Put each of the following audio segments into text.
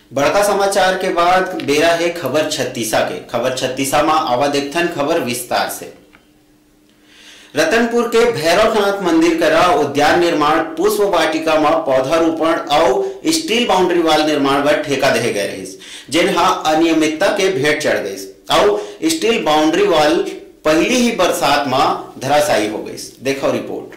बड़का समाचार के बाद बेरा है खबर छत्तीसा के। खबर छत्तीसा में आवा देखथन खबर विस्तार से। रतनपुर के भैरवनाथ मंदिर करा उद्यान निर्माण पुष्प वाटिका में पौधारोपण और स्टील बाउंड्री वाल निर्माण बर ठेका दे गए रहिस, जिनहा अनियमितता के भेंट चढ़ गई और स्टील बाउंड्री वाल पहली ही बरसात में धराशायी हो गई। देखो रिपोर्ट।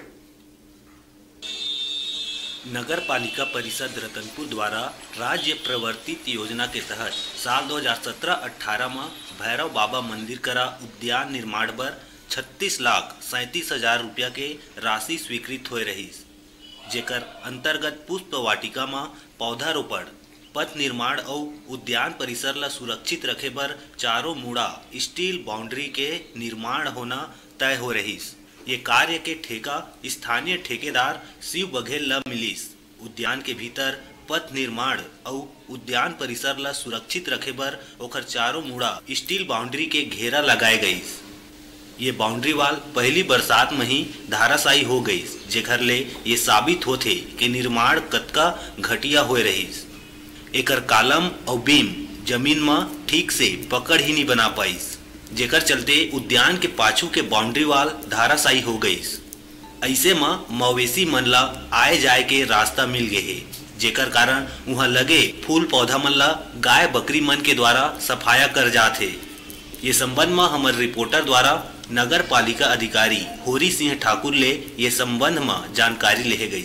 नगर पालिका परिषद रतनपुर द्वारा राज्य प्रवर्तित योजना के तहत साल 2017-18 में भैरव बाबा मंदिर करा उद्यान निर्माण पर 36,37,000 रुपया के राशि स्वीकृत हो रही, जेकर अंतर्गत पुष्प वाटिका में पौधारोपण, पथ निर्माण और उद्यान परिसर ला सुरक्षित रखे बर चारों मुड़ा स्टील बाउंड्री के निर्माण होना तय हो रही। ये कार्य के ठेका स्थानीय ठेकेदार शिव बघेल ला मिलिस। उद्यान के भीतर पथ निर्माण और उद्यान परिसर ला सुरक्षित रखे बर ओकर चारों मुड़ा स्टील बाउंड्री के घेरा लगाए गई। ये बाउंड्री वाल पहली बरसात में ही धाराशायी हो गई, जेकर ले ये साबित होथे कि निर्माण कतका घटिया होए रहीस। एकर कालम और बीम जमीन में ठीक से पकड़ ही नहीं बना पाईस, जेकर चलते उद्यान के पाछू के बाउंड्री वाल धाराशायी हो गई। ऐसे में मवेशी मन ला आए जाए के रास्ता मिल गए है, जेकर कारण वहाँ लगे फूल पौधा मन ला गाय बकरी मन के द्वारा सफाया कर जाते। ये संबंध में हमारे रिपोर्टर द्वारा नगर पालिका अधिकारी होरी सिंह ठाकुर ले ये संबंध में जानकारी ले गई।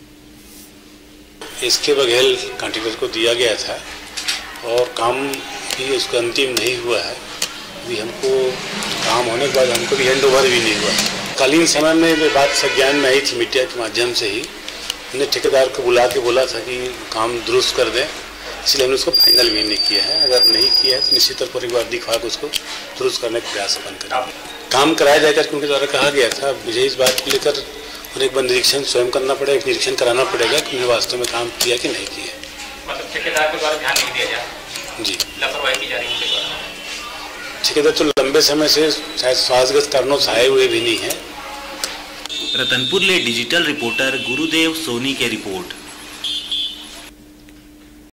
इसके बघेल कॉन्ट्रैक्टर को दिया गया था और काम भी उसका अंतिम नहीं हुआ है। अभी हमको काम होने के बाद हमको भी हैंड ओवर भी नहीं हुआ। कालीन समय में ये बात संज्ञान में आई थी, मीडिया के माध्यम से ही हमने ठेकेदार को बुला के बोला था कि काम दुरुस्त कर दें, इसलिए हमने उसको फाइनल भी नहीं किया है। अगर नहीं किया है तो निश्चित तौर पर एक बार दिखवा के उसको दुरुस्त करने का प्रयास अपन करें। काम कराया जाएगा क्योंकि उनके द्वारा कहा गया था। मुझे इस बात को लेकर और एक बार निरीक्षण स्वयं करना पड़ेगा, निरीक्षण कराना पड़ेगा कि उन्हें वास्तव में काम किया कि नहीं किया। मतलब ठेकेदार के द्वारा ध्यान नहीं दिया जाए, जी लापरवाही की जा रही है। ठेकेदार तो लंबे समय से शायद स्वास्थ्यगत कारणों से आए हुए भी नहीं है। रतनपुर ले डिजिटल रिपोर्टर गुरुदेव सोनी के रिपोर्ट।